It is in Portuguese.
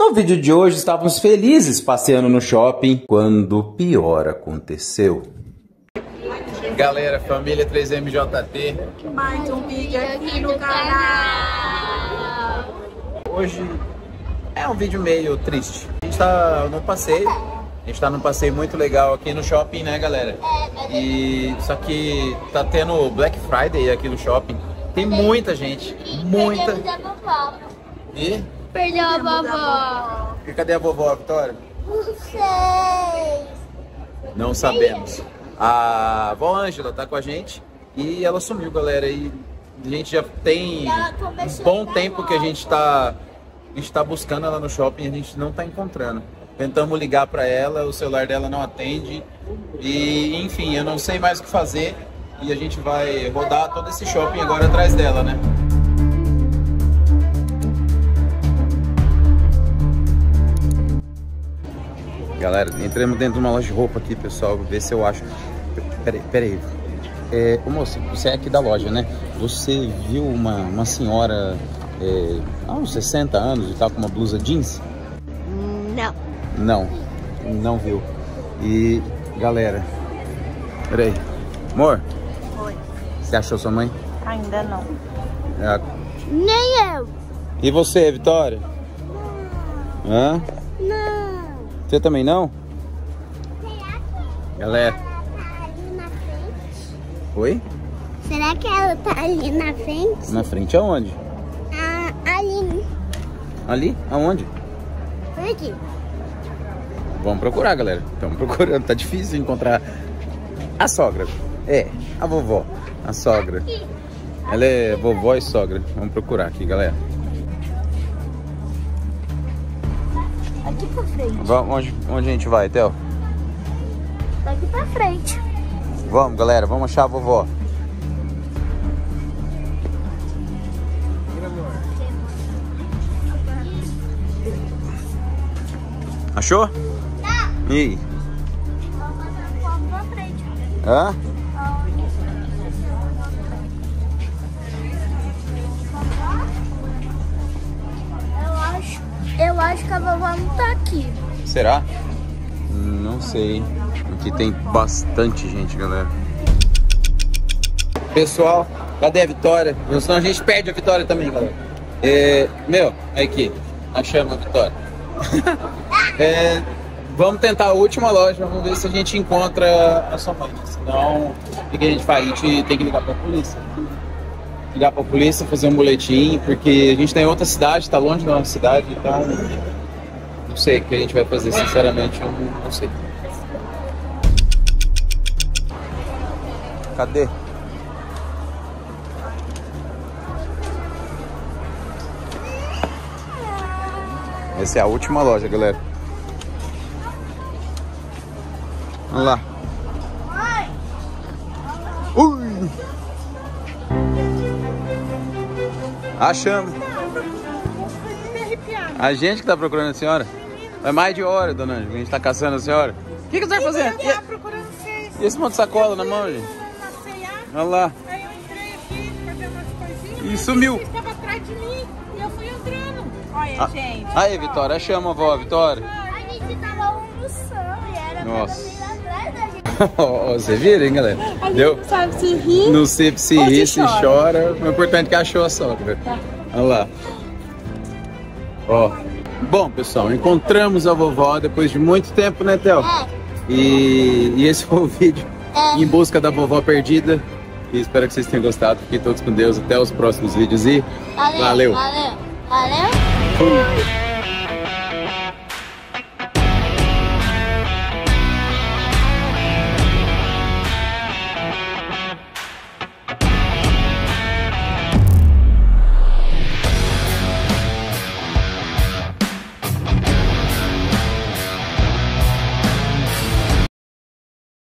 No vídeo de hoje estávamos felizes passeando no shopping quando o pior aconteceu. Galera, família 3MJT, Mais um vídeo aqui no canal. hoje é um vídeo meio triste. A gente tá no passeio, num passeio muito legal aqui no shopping, né, galera? E só que tá tendo Black Friday aqui no shopping. Tem muita gente, muita. E? Perdeu a vovó. E cadê a vovó, Vitória? Não sei. Não sabemos. A vó Ângela tá com a gente e ela sumiu, galera. E a gente já tem um bom tempo que a gente tá buscando ela no shopping e a gente não tá encontrando. Tentamos ligar pra ela, o celular dela não atende. E enfim, eu não sei mais o que fazer. E a gente vai rodar todo esse shopping agora atrás dela, né? Galera, entramos dentro de uma loja de roupa aqui, pessoal, ver se eu acho. Peraí. Moça, você é aqui da loja, né? Você viu uma senhora há uns 60 anos e tal, com uma blusa jeans? Não. Não viu. E, galera, peraí. Amor? Oi. Você achou sua mãe? Ainda não. Nem eu. E você, Vitória? Hã? Não. Você também não? Galera. Tá ali na frente? Oi? Será que ela tá ali na frente? Na frente aonde? Ali. Ali? Aonde? Por aqui. Vamos procurar, galera. Estamos procurando. Tá difícil encontrar a sogra. A vovó. A sogra. Ela é vovó e sogra. Vamos procurar aqui, galera. Aqui pra frente. Onde a gente vai, Theo? Daqui pra frente. Vamos, galera. Vamos achar a vovó. Achou? Tá. E aí? Vamos pra frente. Hã? Eu acho que a vovó não tá aqui. Será? Não sei. Aqui tem bastante gente, galera. Pessoal, cadê a Vitória? Senão a gente perde a Vitória também, galera. Aqui. Achamos a Vitória. Vamos tentar a última loja. Vamos ver se a gente encontra a sua mãe. Senão, o que a gente faz? A gente tem que ligar pra polícia. Ligar pra polícia, fazer um boletim, porque a gente tá em outra cidade, tá longe da nossa cidade, então não sei o que a gente vai fazer, sinceramente, eu não sei. Cadê? Essa é a última loja, galera. Vamos lá. Ui! Achamos. A gente que tá procurando a senhora. É mais de hora, dona Ângela, a gente tá caçando a senhora. O que você vai fazer? Procurando vocês. E esse monte de sacola na mão, gente? Olha lá. Aí eu entrei aqui pra ver umas coisinhas. E sumiu. Você estava atrás de mim e eu fui entrando. Olha, gente. Aí, Vitória, achamos a vó, Vitória. A gente tava almoçando e era Nossa. pra vir atrás da gente. Você viram, hein, galera? A gente Deu? não sabe se ri. Não sei se Ou ri, se se chora. chora. O importante é que achou a sogra. Olha lá. Ó. Bom, pessoal, encontramos a vovó depois de muito tempo, né, Theo? E esse foi o vídeo em busca da vovó perdida. E espero que vocês tenham gostado. Fiquem todos com Deus. Até os próximos vídeos e valeu. Valeu.